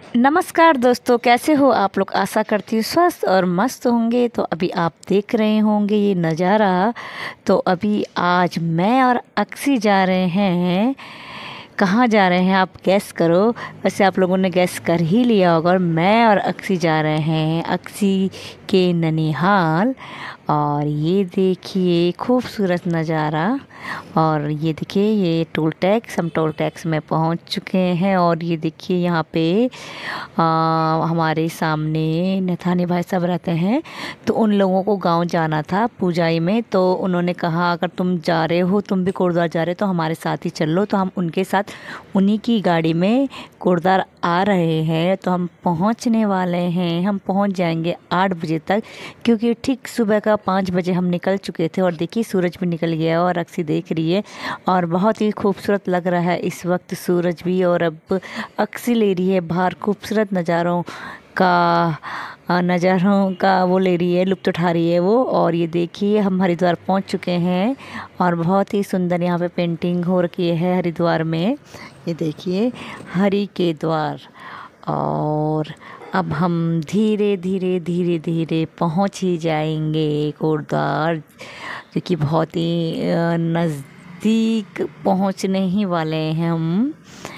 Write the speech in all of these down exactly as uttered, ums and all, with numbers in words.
नमस्कार दोस्तों, कैसे हो आप लोग। आशा करती हूँ स्वस्थ और मस्त होंगे। तो अभी आप देख रहे होंगे ये नज़ारा। तो अभी आज मैं और अक्सी जा रहे हैं। कहाँ जा रहे हैं आप गैस करो। वैसे आप लोगों ने गैस कर ही लिया होगा। और मैं और अक्सी जा रहे हैं अक्सी के ननिहाल। और ये देखिए खूबसूरत नज़ारा। और ये देखिए ये टोल टैक्स, हम टोल टैक्स में पहुंच चुके हैं। और ये देखिए यहाँ पे आ, हमारे सामने नथानी भाई साहब रहते हैं। तो उन लोगों को गांव जाना था पूजाई में। तो उन्होंने कहा अगर तुम जा रहे हो, तुम भी कोटद्वार जा रहे हो तो हमारे साथ ही चल लो। तो हम उनके साथ उन्हीं की गाड़ी में कोटद्वार आ रहे हैं। तो हम पहुंचने वाले हैं। हम पहुंच जाएंगे आठ बजे तक, क्योंकि ठीक सुबह का पाँच बजे हम निकल चुके थे। और देखिए सूरज भी निकल गया और अक्सी देख रही है। और बहुत ही खूबसूरत लग रहा है इस वक्त सूरज भी। और अब अक्सी ले रही है बाहर खूबसूरत नज़ारों का नज़ारों का वो ले रही है, लुत्फ़ उठा रही है वो। और ये देखिए हम हरिद्वार पहुंच चुके हैं। और बहुत ही सुंदर यहाँ पे पेंटिंग हो रखी है हरिद्वार में। ये देखिए हरि के द्वार। और अब हम धीरे धीरे धीरे धीरे पहुंच ही जाएंगे कोटद्वार, जो कि बहुत ही नज़दीक पहुंचने ही वाले हैं हम।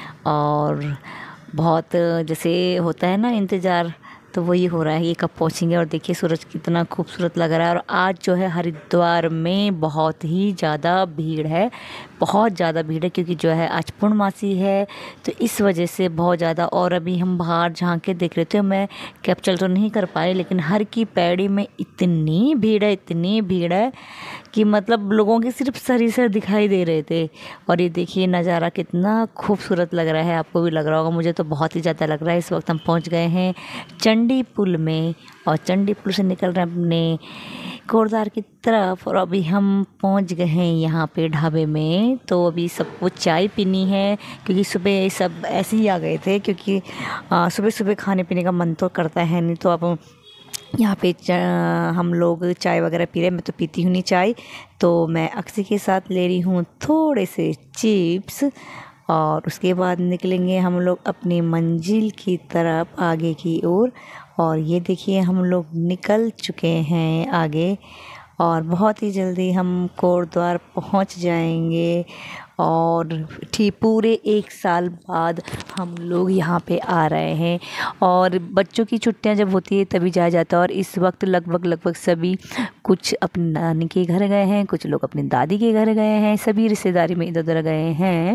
और बहुत जैसे होता है ना इंतज़ार, तो वही हो रहा है ये कब पहुंचेंगे। और देखिए सूरज कितना खूबसूरत लग रहा है। और आज जो है हरिद्वार में बहुत ही ज़्यादा भीड़ है, बहुत ज़्यादा भीड़ है, क्योंकि जो है आज पूर्णमासी है। तो इस वजह से बहुत ज़्यादा। और अभी हम बाहर झांक के देख रहे थे, मैं कैप्चर तो नहीं कर पाई, लेकिन हर की पैड़ी में इतनी भीड़ है, इतनी भीड़ है कि मतलब लोगों के सिर्फ सर ही सर दिखाई दे रहे थे। और ये देखिए नज़ारा कितना खूबसूरत लग रहा है। आपको भी लग रहा होगा, मुझे तो बहुत ही ज़्यादा लग रहा है। इस वक्त हम पहुंच गए हैं चंडी पुल में। और चंडी पुल से निकल रहे हैं अपने कोटद्वार की तरफ। और अभी हम पहुंच गए हैं यहाँ पे ढाबे में। तो अभी सबको चाय पीनी है, क्योंकि सुबह सब ऐसे ही आ गए थे, क्योंकि सुबह सुबह खाने पीने का मन तो करता है नहीं। तो अब यहाँ पे हम लोग चाय वगैरह पी रहे हैं। मैं तो पीती हूँ नहीं चाय, तो मैं अक्सी के साथ ले रही हूँ थोड़े से चिप्स। और उसके बाद निकलेंगे हम लोग अपनी मंजिल की तरफ आगे की ओर। और, और ये देखिए हम लोग निकल चुके हैं आगे। और बहुत ही जल्दी हम कोटद्वार पहुंच जाएंगे। और ठीक पूरे एक साल बाद हम लोग यहाँ पे आ रहे हैं। और बच्चों की छुट्टियाँ जब होती है तभी जाया जाता है। और इस वक्त लगभग लगभग सभी कुछ अपनी नानी के घर गए हैं, कुछ लोग अपनी दादी के घर गए हैं, सभी रिश्तेदारी में इधर उधर गए हैं।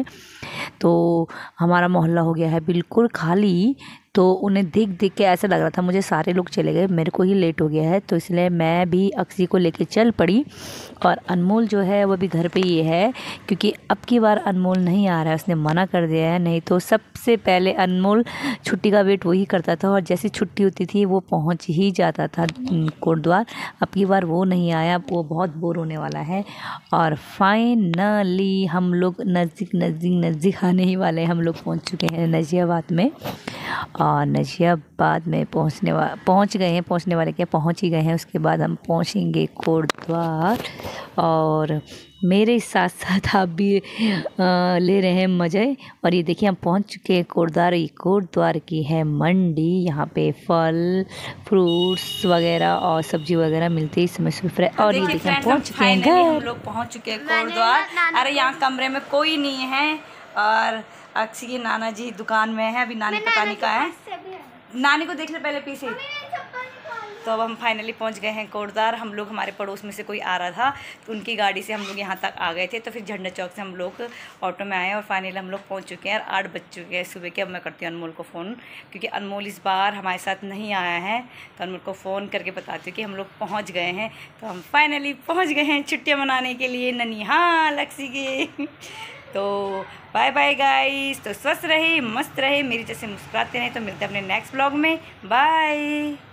तो हमारा मोहल्ला हो गया है बिल्कुल खाली। तो उन्हें देख देख के ऐसा लग रहा था मुझे सारे लोग चले गए, मेरे को ही लेट हो गया है। तो इसलिए मैं भी अक्सी को लेके चल पड़ी। और अनमोल जो है वो भी घर पे ही है, क्योंकि अब की बार अनमोल नहीं आ रहा है, उसने मना कर दिया है। नहीं तो सबसे पहले अनमोल छुट्टी का वेट वही करता था, और जैसी छुट्टी होती थी वो पहुंच ही जाता था कोटद्वार। अब की बार वो नहीं आया, वो बहुत बोर होने वाला है। और फाइनली हम लोग नज़दीक नज़दीक नज़दीक आने ही वाले हैं। हम लोग पहुँच चुके हैं नजियाबाद में। और नजियाबाद में पहुंचने वा पहुंच गए हैं, पहुंचने वाले क्या पहुंच ही गए हैं। उसके बाद हम पहुंचेंगे कोटद्वार। और मेरे साथ साथ आप भी आ, ले रहे हैं मज़े। और ये देखिए हम पहुंच चुके हैं कोटद्वार। ये कोटद्वार की है मंडी। यहाँ पे फल फ्रूट्स वगैरह और सब्जी वगैरह मिलती है इस समय सुबह। और ये देखिए हम पहुंच चुके हैं घर। हम लोग पहुंच चुके हैं कोटद्वार। अरे यहाँ कमरे में कोई नहीं है। और अक्सी की नाना जी दुकान में है, अभी नानी पता नहीं कहाँ है। नानी को देख ले पहले पीछे। तो अब हम फाइनली पहुंच गए हैं कोटद्वार। हम लोग हमारे पड़ोस में से कोई आ रहा था, तो उनकी गाड़ी से हम लोग यहाँ तक आ गए थे। तो फिर झंडा चौक से हम लोग ऑटो में आए और फाइनली हम लोग पहुँच चुके हैं। और आठ बज चुके हैं सुबह के। अब मैं करती हूँ अनमोल को फ़ोन, क्योंकि अनमोल इस बार हमारे साथ नहीं आया है। तो अनमोल को फ़ोन करके बताती हूँ कि हम लोग पहुँच गए हैं। तो हम फाइनली पहुँच गए हैं छुट्टियाँ मनाने के लिए ननिहाल अक्सी के। तो बाय बाय गाइस। तो स्वस्थ रहे, मस्त रहे, मेरी जैसे मुस्कुराते रहें। तो मिलते हैं अपने नेक्स्ट ब्लॉग में। बाय।